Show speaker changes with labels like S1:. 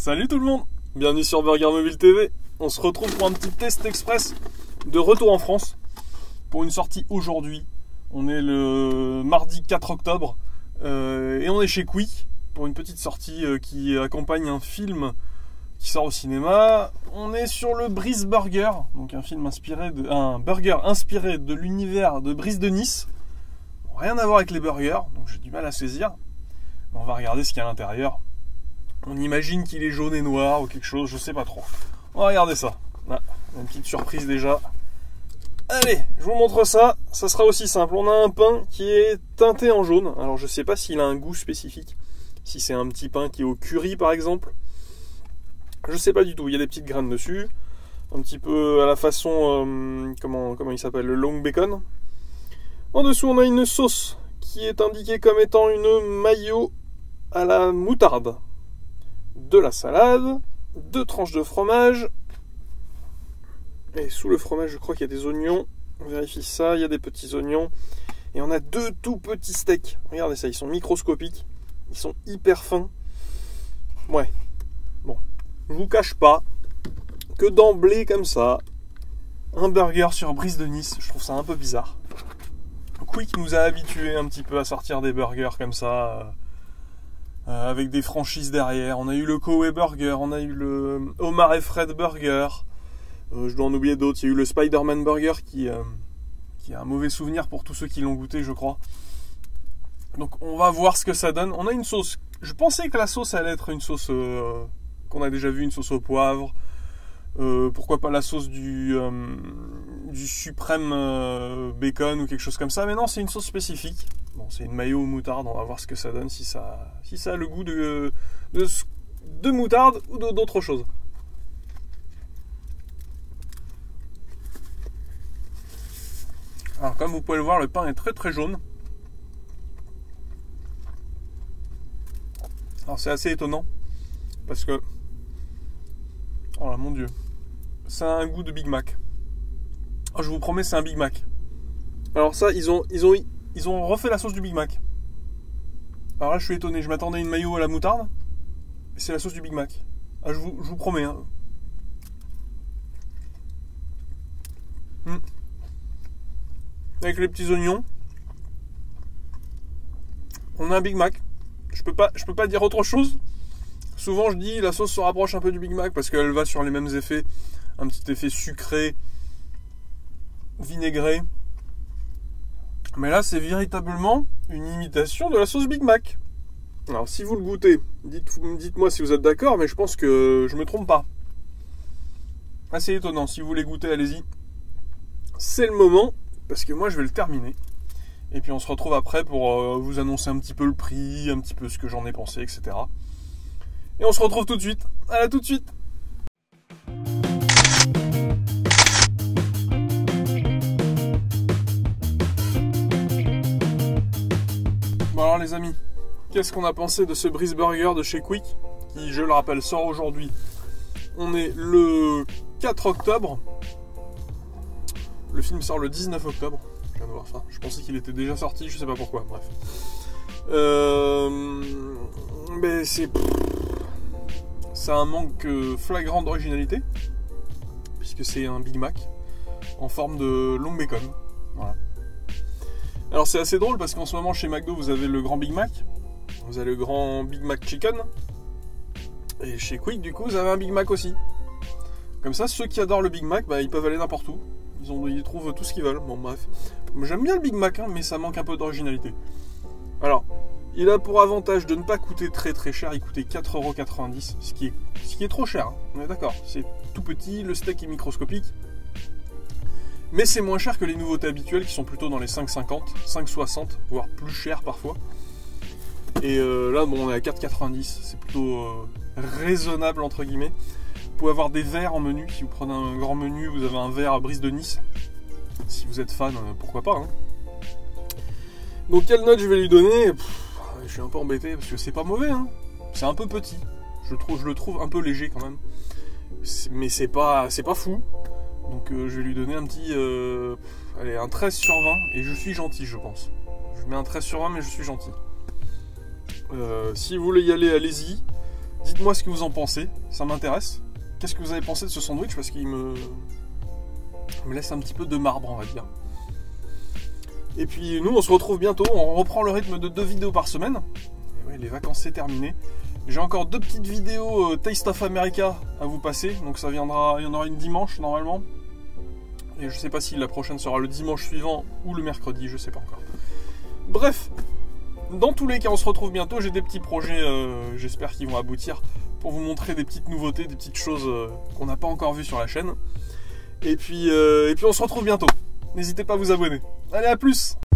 S1: Salut tout le monde, bienvenue sur Burger Mobile TV. On se retrouve pour un petit test express de retour en France pour une sortie aujourd'hui. On est le mardi 4 octobre et on est chez Quick pour une petite sortie qui accompagne un film qui sort au cinéma. On est sur le Brise Burger, donc un burger inspiré de l'univers de Brise de Nice. Rien à voir avec les burgers, donc j'ai du mal à saisir. On va regarder ce qu'il y a à l'intérieur. On imagine qu'il est jaune et noir ou quelque chose, je sais pas trop. On va regarder ça. Là, une petite surprise déjà. Allez, je vous montre ça. Ça sera aussi simple. On a un pain qui est teinté en jaune. Alors je sais pas s'il a un goût spécifique. Si c'est un petit pain qui est au curry par exemple. Je sais pas du tout. Il y a des petites graines dessus. Un petit peu à la façon... comment il s'appelle, le long bacon. En dessous on a une sauce qui est indiquée comme étant une mayo à la moutarde. De la salade, 2 tranches de fromage, et sous le fromage je crois qu'il y a des oignons, on vérifie ça, il y a des petits oignons, et on a 2 tout petits steaks, regardez ça, ils sont microscopiques, ils sont hyper fins, ouais, bon, je vous cache pas que d'emblée comme ça, un burger sur Brise de Nice, je trouve ça un peu bizarre. Quick nous a habitués un petit peu à sortir des burgers comme ça, avec des franchises derrière. On a eu le Koei Burger, on a eu le Omar et Fred Burger, je dois en oublier d'autres. Il y a eu le Spider-Man Burger qui a un mauvais souvenir pour tous ceux qui l'ont goûté, je crois. Donc on va voir ce que ça donne. On a une sauce, je pensais que la sauce allait être une sauce qu'on a déjà vu, une sauce au poivre. Pourquoi pas la sauce du suprême bacon ou quelque chose comme ça, mais non, c'est une sauce spécifique. Bon, c'est une mayo moutarde, on va voir ce que ça donne, si ça a le goût de moutarde ou d'autre chose. Alors comme vous pouvez le voir, le pain est très très jaune. Alors c'est assez étonnant parce que, oh là mon dieu, ça a un goût de Big Mac. Oh, je vous promets, c'est un Big Mac. Alors ça, ils ont refait la sauce du Big Mac. Alors là, je suis étonné. Je m'attendais à une mayo à la moutarde. Et c'est la sauce du Big Mac. Ah, je vous promets. Hein. Avec les petits oignons. On a un Big Mac. Je peux pas dire autre chose. Souvent, je dis la sauce se rapproche un peu du Big Mac parce qu'elle va sur les mêmes effets. Un petit effet sucré, vinaigré. Mais là, c'est véritablement une imitation de la sauce Big Mac. Alors, si vous le goûtez, dites-moi si vous êtes d'accord, mais je pense que je me trompe pas. Assez étonnant. Si vous voulez goûter, allez-y. C'est le moment, parce que moi, je vais le terminer. Et puis, on se retrouve après pour vous annoncer un petit peu le prix, un petit peu ce que j'en ai pensé, etc. Et on se retrouve tout de suite. À tout de suite. Bon alors les amis, qu'est-ce qu'on a pensé de ce Brise Burger de chez Quick, qui, je le rappelle, sort aujourd'hui. On est le 4 octobre. Le film sort le 19 octobre. Je viens de voir ça. Je pensais qu'il était déjà sorti, je sais pas pourquoi, bref. Mais c'est un manque flagrant d'originalité, puisque c'est un Big Mac en forme de long bacon. Voilà. Alors c'est assez drôle parce qu'en ce moment chez McDo vous avez le grand Big Mac, vous avez le grand Big Mac Chicken, et chez Quick du coup vous avez un Big Mac aussi. Comme ça ceux qui adorent le Big Mac, ils peuvent aller n'importe où, ils trouvent tout ce qu'ils veulent. Bon bref, j'aime bien le Big Mac mais ça manque un peu d'originalité. Alors il a pour avantage de ne pas coûter très très cher, il coûtait 4,90€, ce qui est trop cher, on est d'accord, c'est tout petit, le steak est microscopique. Mais c'est moins cher que les nouveautés habituelles qui sont plutôt dans les 5,50, 5,60, voire plus cher parfois. Et là, bon, on est à 4,90, c'est plutôt raisonnable entre guillemets. Vous pouvez avoir des verres en menu, si vous prenez un grand menu, vous avez un verre à Brise de Nice. Si vous êtes fan, pourquoi pas. Hein. Donc quelle note je vais lui donner? Je suis un peu embêté parce que c'est pas mauvais. Hein. C'est un peu petit, je le trouve un peu léger quand même. Mais c'est pas fou. Donc je vais lui donner un petit allez, un 13 sur 20 et je suis gentil je pense. Je mets un 13 sur 20 mais je suis gentil. Si vous voulez y aller, allez-y. Dites-moi ce que vous en pensez, ça m'intéresse. Qu'est-ce que vous avez pensé de ce sandwich? Parce qu'il me laisse un petit peu de marbre, on va dire. Et puis nous, on se retrouve bientôt. On reprend le rythme de 2 vidéos par semaine. Et ouais, les vacances, c'est terminé. J'ai encore 2 petites vidéos Taste of America à vous passer. Donc ça viendra, il y en aura une dimanche normalement. Et je sais pas si la prochaine sera le dimanche suivant ou le mercredi, je sais pas encore. Bref, dans tous les cas, on se retrouve bientôt. J'ai des petits projets, j'espère qu'ils vont aboutir, pour vous montrer des petites nouveautés, des petites choses qu'on n'a pas encore vues sur la chaîne. Et puis on se retrouve bientôt. N'hésitez pas à vous abonner. Allez, à plus!